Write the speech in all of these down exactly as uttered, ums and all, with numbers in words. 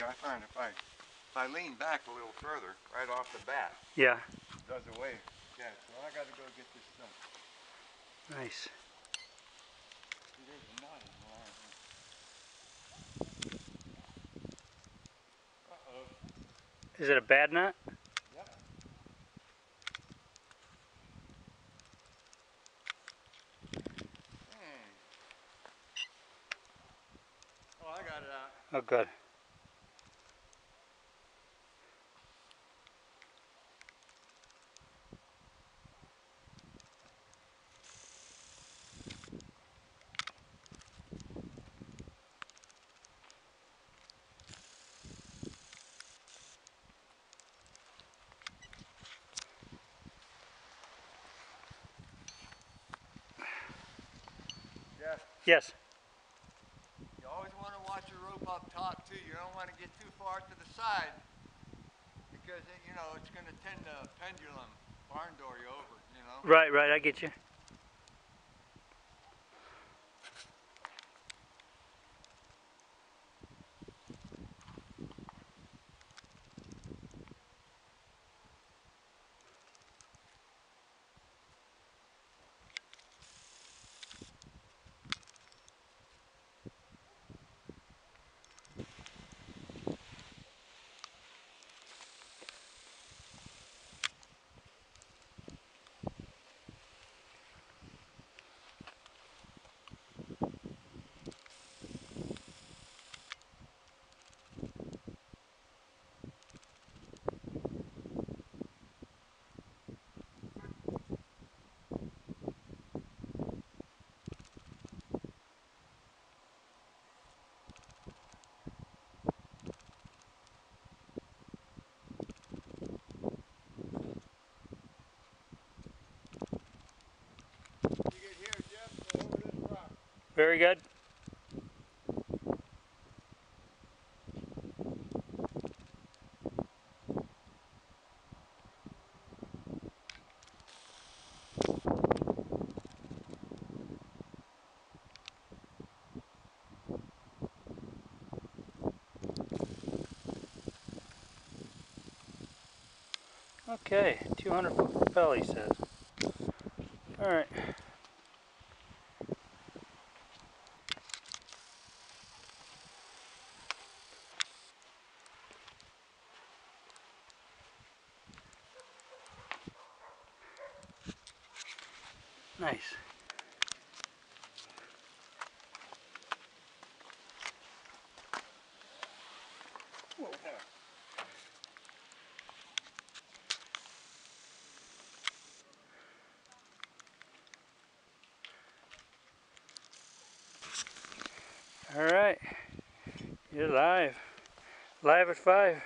I find if I if I lean back a little further, right off the bat, yeah, it does away. Yeah, so I got to go get this done. nice. See, there's a knot in the line here. Uh-oh. Is it a bad nut? Yep. Hmm. Oh, I got it out. Oh, good. Jeff. Yes. You always want to watch your rope up top too. You don't want to get too far to the side because it, you know it's going to tend to pendulum barn door you over. You know. Right, right. I get you. You get here, Jeff, go over this rock. Very good. Okay, two hundred foot rappel, he says. Alright. Nice. Whoa. Alright. You're live. Live at five.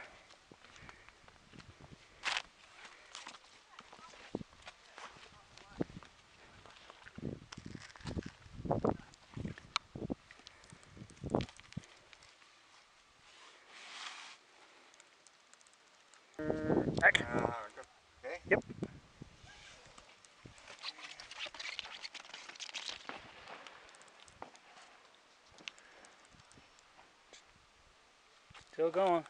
Action. Uh, okay. Yep. Still going.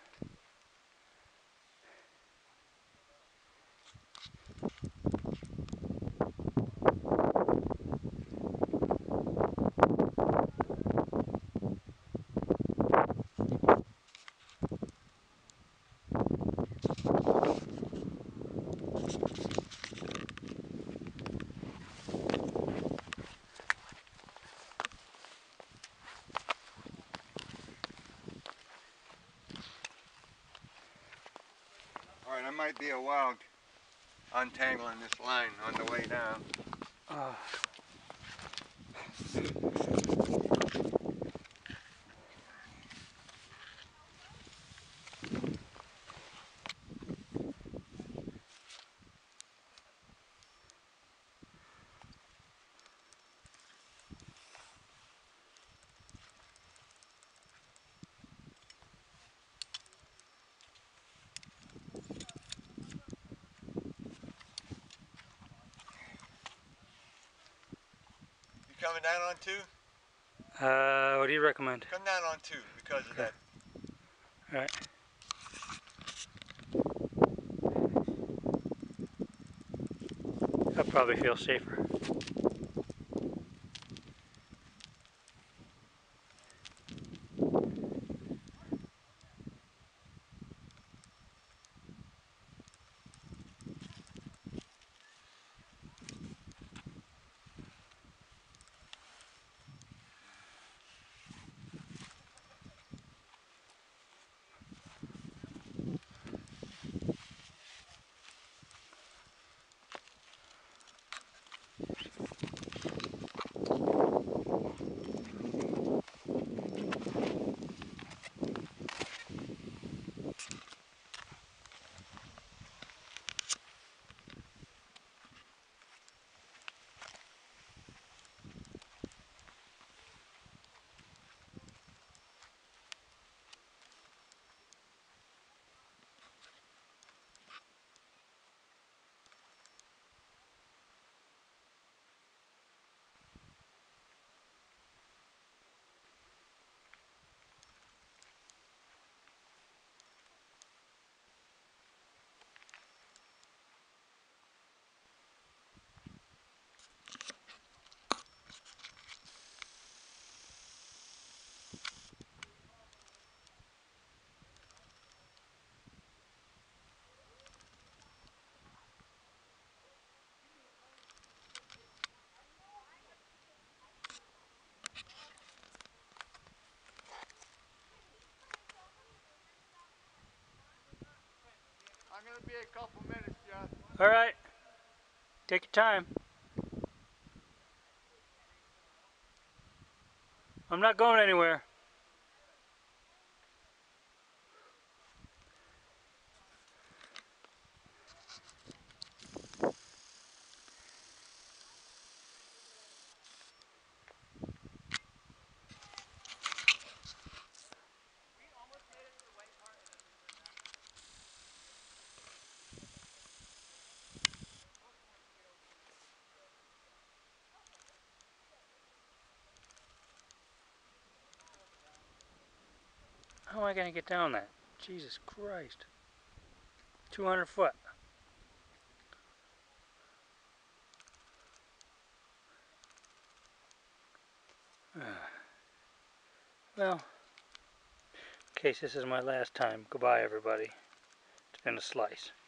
All right, I might be a while untangling this line on the way down. Uh. You coming down on two? Uh, what do you recommend? Come down on two because of Okay. that. Alright. I'll probably feel safer. I'm gonna be a couple minutes, Jeff. Alright. Take your time. I'm not going anywhere. How am I going to get down that? Jesus Christ. two hundred foot. Well, in case this is my last time, goodbye everybody. It's been a slice.